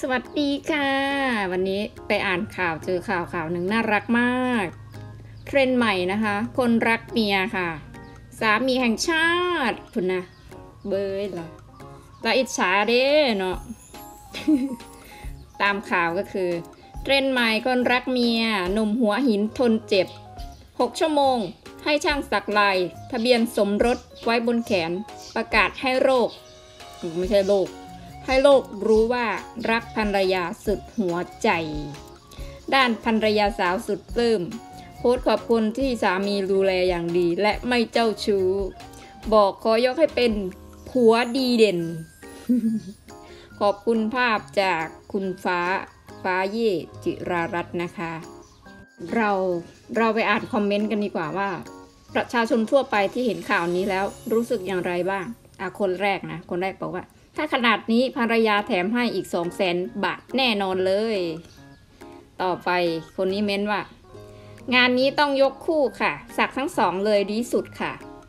สวัสดีค่ะวันนี้ไปอ่านข่าวเจอข่าวหนึ่งน่ารักมากเทรนด์ใหม่นะคะคนรักเมียค่ะสามีแห่งชาติคุณนะเบยเหรอตาอิจฉาเด้เนาะ ตามข่าวก็คือเทรนด์ใหม่คนรักเมียหนุ่มหัวหินทนเจ็บ6 ชั่วโมงให้ช่างสักลายทะเบียนสมรสไว้บนแขนประกาศให้โลกไม่ใช่โลกให้โลกรู้ว่ารักภรรยาสุดหัวใจด้านภรรยาสาวสุดปลื้มโพสต์ขอบคุณที่สามีดูแลอย่างดีและไม่เจ้าชู้บอกขอยกให้เป็นผัวดีเด่น ขอบคุณภาพจากคุณฟ้าเย่จิรารัตน์นะคะเราไปอ่านคอมเมนต์กันดีกว่าว่าประชาชนทั่วไปที่เห็นข่าวนี้แล้วรู้สึกอย่างไรบ้างคนแรกบอกว่าถ้าขนาดนี้ภรรยาแถมให้อีก200,000 บาทแน่นอนเลยต่อไปคนนี้เม้นว่างานนี้ต้องยกคู่ค่ะสักทั้งสองเลยดีสุดค่ะ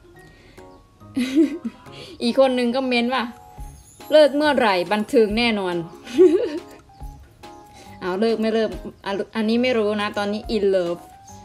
อีกคนนึงก็เม้นว่าเลิกเมื่อไหร่บันเทิงแน่นอน เลิกไม่เลิกอันนี้ไม่รู้นะตอนนี้ in love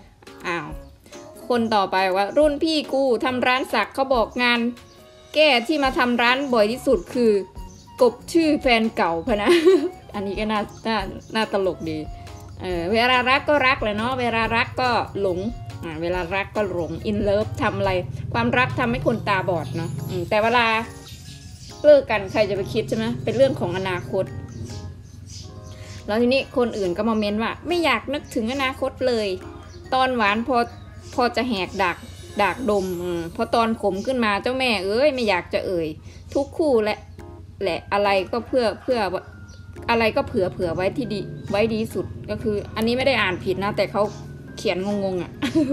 คนต่อไปว่ารุ่นพี่กูทำร้านสักเขาบอกงานแก้ที่มาทำร้านบ่อยที่สุดคือกบชื่อแฟนเก่าพะนะ อันนี้ก็น่าตลกดีเวลารักก็รักเลยเนาะเวลารักก็หลงเวลารักก็หลง in love ทำอะไรความรักทำให้คนตาบอดเนาะแต่เวลาเลิกกันใครจะไปคิดใช่ไหมเป็นเรื่องของอนาคตแล้วทีนี้คนอื่นก็มาเม้นว่าไม่อยากนึกถึงอนาคตเลยตอนหวานพอจะแหกดักดมพอตอนขมขึ้นมาเจ้าแม่ไม่อยากจะทุกคู่แหละอะไรก็เพื่ออะไรก็เผื่อไว้ที่ดีไว้ดีสุดก็คืออันนี้ไม่ได้อ่านผิดนะแต่เขาเขียนงง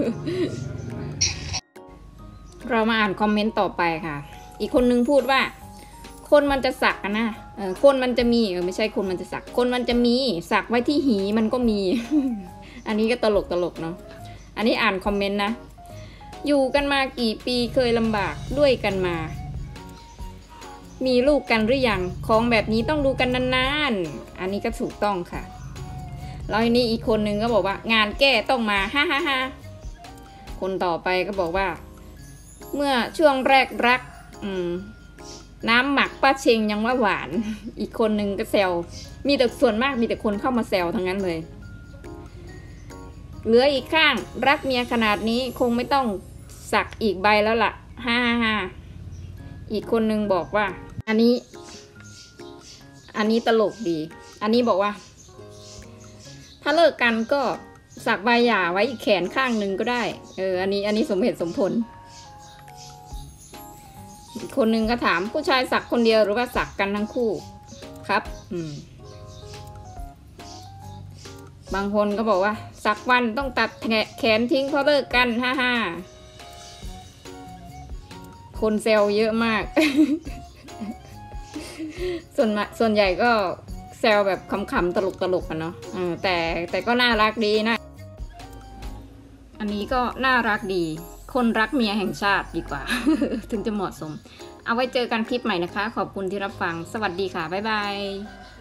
เรามาอ่านคอมเมนต์ต่อไปค่ะอีกคนนึงพูดว่าคนมันจะสักนะคนมันจะมีไม่ใช่คนมันจะสักคนมันจะมีสักไว้ที่หีมันก็มี อันนี้ก็ตลกเนาะอันนี้อ่านคอมเมนต์นะอยู่กันมากี่ปีเคยลำบากด้วยกันมามีลูกกันหรือยังของแบบนี้ต้องดูกันนานๆอันนี้ก็ถูกต้องค่ะแล้วทีนี้อีกคนนึงก็บอกว่างานแก้ต้องมาฮ่าคนต่อไปก็บอกว่าเมื่อช่วงแรกรักน้ำหมักป้าเชงยังว่าหวานอีกคนนึงก็แซวมีแต่ส่วนมากมีแต่คนเข้ามาแซวทั้งนั้นเลยเหลืออีกข้างรักเมียขนาดนี้คงไม่ต้องสักอีกใบแล้วล่ะฮ่าอีกคนนึงบอกว่าอันนี้ตลกดีอันนี้บอกว่าถ้าเลิกกันก็สักใบหย่าไว้อีกแขนข้างหนึ่งก็ได้อันนี้สมเหตุสมผลอีกคนนึงก็ถามผู้ชายสักคนเดียวหรือว่าสักกันทั้งคู่ครับบางคนก็บอกว่าสักวันต้องตัดแขนทิ้งเพราะเลิกกันฮ่าคนเซลเยอะมาก ส่วนใหญ่ก็เซลแบบขำๆตลกกันเนาะแต่ก็น่ารักดีนะอันนี้ก็น่ารักดีคนรักเมียแห่งชาติดีกว่า ถึงจะเหมาะสมเอาไว้เจอกันคลิปใหม่นะคะขอบคุณที่รับฟังสวัสดีค่ะบ๊ายบาย